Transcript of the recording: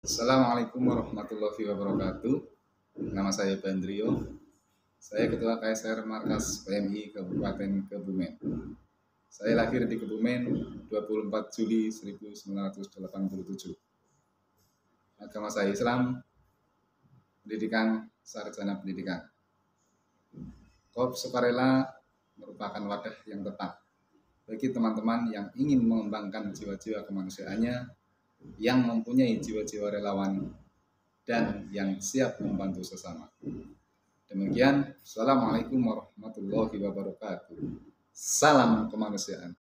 Assalamualaikum warahmatullahi wabarakatuh. Nama saya Bandrio. Saya Ketua KSR Markas PMI Kabupaten Kebumen. Saya lahir di Kebumen 24 Juli 1987. Agama saya Islam, pendidikan sarjana pendidikan. Korps Sukarela merupakan wadah yang tepat bagi teman-teman yang ingin mengembangkan jiwa-jiwa kemanusiaannya, yang mempunyai jiwa-jiwa relawan, dan yang siap membantu sesama. Demikian, Assalamualaikum warahmatullahi wabarakatuh. Salam kemanusiaan.